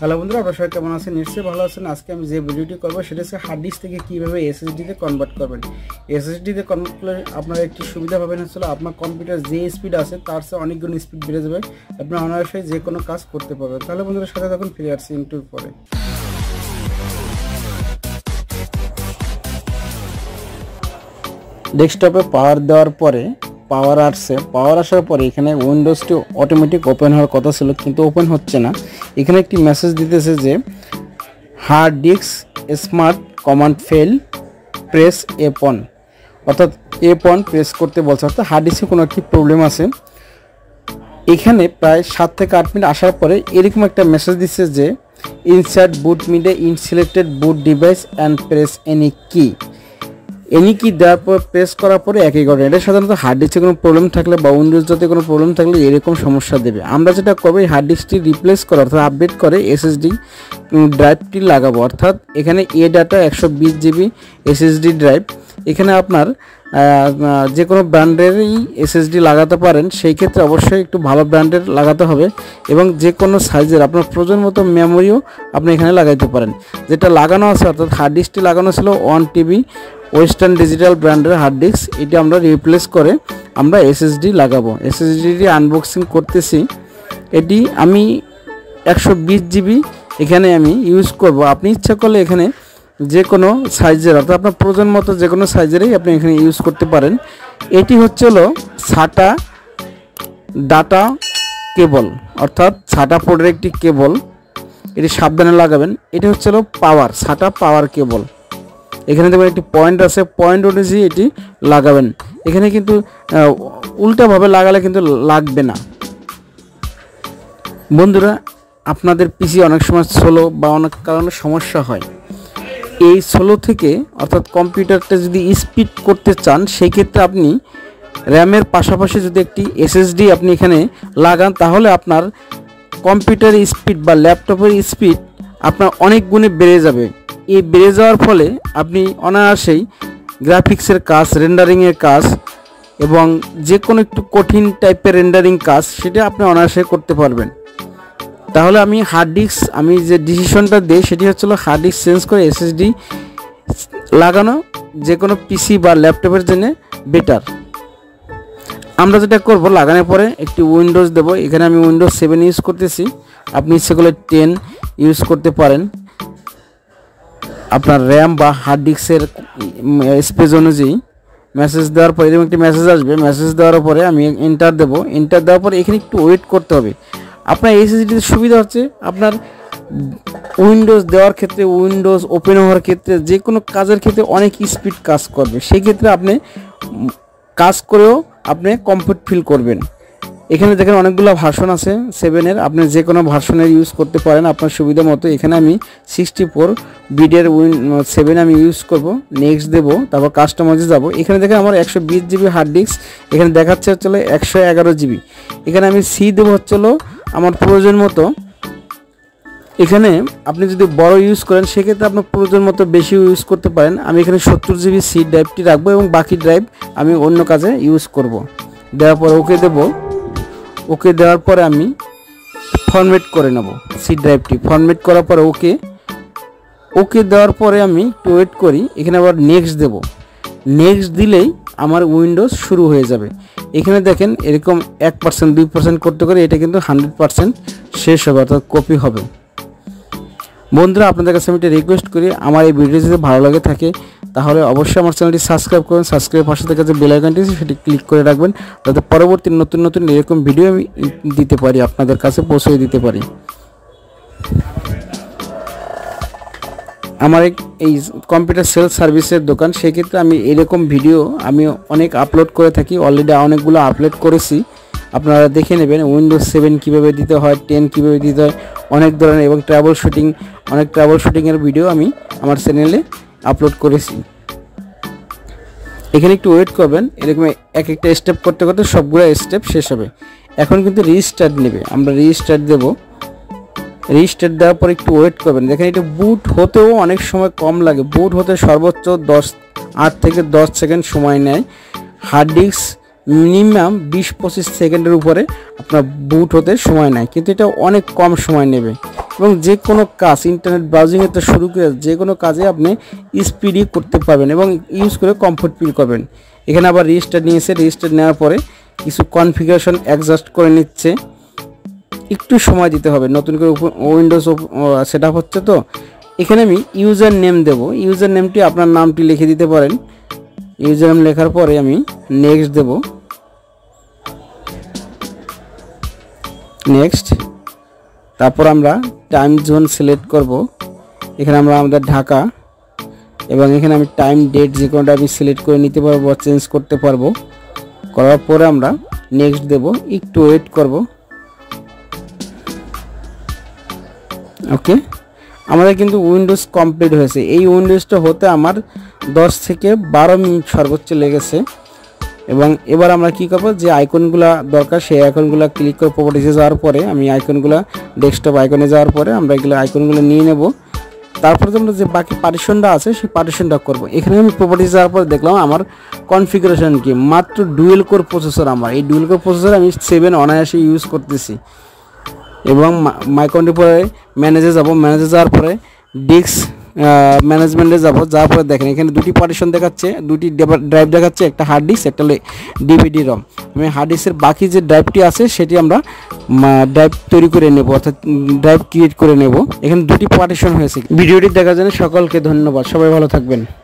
Hello বন্ধুরা, আপনারা সবাই কেমন আছেন? নিশ্চয়ই ভালো আছেন। আজকে আমি যে ভিডিওটি করব সেটা হচ্ছে হার্ড ডিস্ক থেকে কীভাবে এসএসডিতে কনভার্ট করবেন। এসএসডিতে কনভার্ট করলে আপনারা একটি সুবিধা পাবেন, হচ্ছে আপনার কম্পিউটার যে স্পিড আছে তার চেয়ে অনেক গুণ স্পিড বেড়ে যাবে, আপনার অনায়াসে যে কোনো কাজ করতে পারবেন। তাহলে বন্ধুরা সাথে তখন ফিরে আসছি ইন্টুর পরে। ডেস্কটপে পাওয়ার দেওয়ার পরে পাওয়ার আসার পরে এখানে উইন্ডোজটি অটোমেটিক ওপেন হওয়ার কথা ছিল, কিন্তু ওপেন হচ্ছে না। এখানে একটি মেসেজ দিতেছে যে hard disk smart command fail, press F1, অর্থাৎ F1 প্রেস করতে বলছে, অর্থাৎ হার্ড ডিস্কে কোনো একটি প্রবলেম আছে। এখানে প্রায় 7 থেকে 8 মিনিট আসার পরে এরকম একটা মেসেজ দিচ্ছে যে insert boot media in selected boot device and press any key দেওয়ার পর প্রেস করার পরে একই ঘটনা। এটা সাধারণত হার্ড ডিস্কে কোনো প্রবলেম থাকলে বা উইন্ডোজ যাতে কোনো প্রবলেম থাকলে এরকম সমস্যা দেবে। আমরা যেটা করবো, এই হার্ড ডিস্কটি রিপ্লেস করে অর্থাৎ আপডেট করে এসএসডি ড্রাইভটি লাগাবো। অর্থাৎ এখানে এ ডাটা 120 GB এসএসডি ড্রাইভ। এখানে আপনার যে কোনো ব্র্যান্ডেরই এসএসডি লাগাতে পারেন, সেই ক্ষেত্রে অবশ্যই একটু ভালো ব্র্যান্ডের লাগাতে হবে এবং যে কোনো সাইজের আপনার প্রয়োজন মতো মেমোরিও আপনি এখানে লাগাইতে পারেন। যেটা লাগানো আছে অর্থাৎ হার্ড ডিস্কটি লাগানো ছিল 1 TB ওয়েস্টার্ন ডিজিটাল ব্র্যান্ডের হার্ড ডিস্ক, এটি আমরা রিপ্লেস করে আমরা এসএসডি লাগাবো। এসএসডিটি আনবক্সিং করতেছি। এটি আমি 120 GB এখানে আমি ইউজ করব। আপনি ইচ্ছা করলে এখানে যে কোনো সাইজের অর্থাৎ আপনার প্রয়োজন মতো যে কোনো সাইজেরই আপনি এখানে ইউজ করতে পারেন। এটি হচ্ছে SATA ডাটা কেবল, অর্থাৎ SATA পোর্টের একটি কেবল, এটি সাবধানে লাগাবেন। এটি হচ্ছে SATA পাওয়ার কেবল। এখানে দেখবেন একটি পয়েন্ট আছে, পয়েন্ট অনুযায়ী এটি লাগাবেন। এখানে কিন্তু উল্টাভাবে লাগালে কিন্তু লাগবে না। বন্ধুরা, আপনাদের পিসি অনেক সময় স্লো বা অনেক কারণে সমস্যা হয়। এই স্লো থেকে অর্থাৎ কম্পিউটারটা যদি স্পিড করতে চান, সেই ক্ষেত্রে আপনি র্যামের পাশাপাশি যদি একটি এসএসডি আপনি এখানে লাগান, তাহলে আপনার কম্পিউটারের স্পিড বা ল্যাপটপের স্পিড আপনার অনেক গুণে বেড়ে যাবে। এই বেড়ে যাওয়ার ফলে আপনি অনায়াসেই গ্রাফিক্সের কাজ, রেন্ডারিংয়ের কাজ এবং যে কোনো একটু কঠিন টাইপের রেন্ডারিং কাজ সেটা আপনি অনায়াসে করতে পারবেন। তাহলে আমি যে ডিসিশনটা দিই সেটি হচ্ছে হার্ড ডিস্ক চেঞ্জ করে এসএসডি লাগানো যে কোনো পিসি বা ল্যাপটপের জন্য বেটার। আমরা যেটা করব, লাগানোর পরে একটি উইন্ডোজ দেব। এখানে আমি উইন্ডোজ 7 ইউজ করতেছি, আপনি ইচ্ছে করলে 10 ইউজ করতে পারেন। আপনার র্যাম বা হার্ড ডিস্কের স্পেস অনুযায়ী মেসেজ দেওয়ার পরে এরকম একটি মেসেজ আসবে। মেসেজ দেওয়ার পরে আমি এন্টার দেব। এন্টার দেওয়ার পরে এখানে একটু ওয়েট করতে হবে। আপনার এসএসডিতে সুবিধা হচ্ছে আপনার উইন্ডোজ দেওয়ার ক্ষেত্রে, উইন্ডোজ ওপেন হওয়ার ক্ষেত্রে, যে কোনো কাজের ক্ষেত্রে অনেক স্পিড কাজ করবে। সেই ক্ষেত্রে আপনি কাজ করেও আপনি কমফোর্ট ফিল করবেন। এখানে দেখেন অনেকগুলো ভার্সন আছে 7-এর, আপনি যে কোনো ভার্সনের ইউজ করতে পারেন আপনার সুবিধা মতো। এখানে আমি 64 বিটের 7 আমি ইউজ করব। নেক্সট দেব, তারপর কাস্টমাইজে যাব। এখানে দেখেন আমার 120 GB হার্ড ডিস্ক, এখানে দেখাচ্ছে হচ্ছে 111 GB। এখানে আমি সি দেবো হচ্ছে আমার প্রয়োজন মতো। এখানে আপনি যদি বড় ইউজ করেন সেক্ষেত্রে আপনার প্রয়োজন মতো বেশি ইউজ করতে পারেন। আমি এখানে 70 GB সি ড্রাইভটি রাখবো এবং বাকি ড্রাইভ আমি অন্য কাজে ইউজ করব। দেওয়ার পর ওকে দেব। ওকে দেওয়ার পরে আমি ফরম্যাট করে নেব সি ড্রাইভটি। ফরম্যাট করার পরে ওকে দেওয়ার পরে আমি একটু ওয়েট করি। এখানে আবার নেক্সট দেব। নেক্সট দিলেই আমার উইন্ডোজ শুরু হয়ে যাবে। এখানে দেখেন এরকম 1% 2% করতে করে এটা কিন্তু 100% শেষ হবে, অর্থাৎ কপি হবে। বন্ধুরা, আপনাদের কাছে আমি একটা রিকোয়েস্ট করি, আমার এই ভিডিও যদি ভালো লাগে থাকে তাহলে অবশ্যই আমার চ্যানেলটি সাবস্ক্রাইব করুন। সাবস্ক্রাইব পাশে থেকে যে বেল আইকনটি আছে সেটি ক্লিক করে রাখবেন, যাতে পরবর্তী নতুন এরকম ভিডিও আমি দিতে পারি, আপনাদের কাছে পৌঁছে দিতে পারি। আমার এই কম্পিউটার সেলস সার্ভিসের দোকান, সেক্ষেত্রে আমি এরকম ভিডিও আমি অনেক আপলোড করে থাকি। অলরেডি অনেকগুলো আপলোড করেছি, আপনারা দেখে নেবেন। উইন্ডোজ 7 কীভাবে দিতে হয়, 10 কীভাবে দিতে হয়, অনেক ধরনের এবং ট্রাভেল শুটিংয়ের ভিডিও আমি আমার চ্যানেলে আপলোড করেছি। এখানে একটু ওয়েট করবেন। এরকম এক একটা স্টেপ করতে করতে সবগুলো স্টেপ শেষ হবে। এখন কিন্তু রিস্টার্ট নেবে, আমরা রিস্টার্ট দেব। রিস্টার্ট দেওয়ার পর একটু ওয়েট করবেন। দেখেন এটা বুট হতেও অনেক সময় কম লাগে। বুট হতে সর্বোচ্চ 8 থেকে 10 সেকেন্ড সময় নেয়। হার্ড ডিস্ক মিনিমাম 20-25 সেকেন্ডের উপরে আপনার বুট হতে সময় নেয়, কিন্তু এটা অনেক কম সময় নেবে। এবং যে কোনো কাজ ইন্টারনেট ব্রাউজিংয়ে তো শুরু করে যে কোনো কাজে আপনি স্পিডি করতে পারবেন এবং ইউজ করে কমফোর্ট ফিল করবেন। এখানে আবার রেজিস্টার নিয়েছে, রেজিস্টার নেওয়ার পরে কিছু কনফিগারেশন অ্যাডজাস্ট করে নিচ্ছে, একটু সময় দিতে হবে, নতুন করে উইন্ডোজ সেট আপ হচ্ছে তো। এখানে আমি ইউজার নেম দেবো, ইউজার নেমটি আপনার নামটি লিখে দিতে পারেন। ইউজার নেম লেখার পরে আমি নেক্সট দেব, নেক্সট। তারপর আমরা টাইম জোন সিলেক্ট করব, এখানে আমরা আমাদের ঢাকা, এবং এখানে আমি টাইম ডেট যে কোনোটা আমি সিলেক্ট করে নিতে পারবো, চেঞ্জ করতে পারবো। করার পরে আমরা নেক্সট দেব, একটু ওয়েট করব। ওকে, আমাদের কিন্তু উইন্ডোজ কমপ্লিট হয়েছে। এই উইন্ডোজটা হতে আমার 10 থেকে 12 মিনিট সর্বোচ্চ লেগেছে। এবং এবার আমরা কি করব, যে আইকনগুলো দরকার সেই আইকনগুলো ক্লিক করে প্রপার্টিজে যাওয়ার পরে আমি আইকনগুলো ডেস্কটপ আইকনে যাওয়ার পরে আমরা এগুলো আইকনগুলো নিয়ে নেব। তারপরে আমরা যে বাকি পার্টিশনটা আছে সেই পার্টিশনটা করব। এখানে আমি প্রপার্টিজে যাওয়ার পরে দেখলাম আমার কনফিগারেশন কি, মাত্র ডুয়েল কোর প্রসেসর। আমার এই ডুয়েল কোর প্রসেসর আমি 7 অনায়াসে ইউজ করতেছি। এবং মাইক্রোকন্ট্রোলার পরে ম্যানেজে যাব, ম্যানেজে যাওয়ার পরে ডিস্ক ম্যানেজমেন্টে যাব, যাওয়ার পরে দেখেন এখানে দুটি পার্টিশন দেখাচ্ছে, দুটি ড্রাইভ দেখাচ্ছে, একটা হার্ড ডিস্ক, একটা ডিভিডি রম। আমি হার্ড ডিস্কের বাকি যে ড্রাইভটি আছে সেটি আমরা ড্রাইভ তৈরি করে নেব, অর্থাৎ ড্রাইভ ক্রিয়েট করে নেব। এখানে দুটি পার্টিশন হয়েছে। ভিডিওটি দেখার জন্য সকলকে ধন্যবাদ, সবাই ভালো থাকবেন।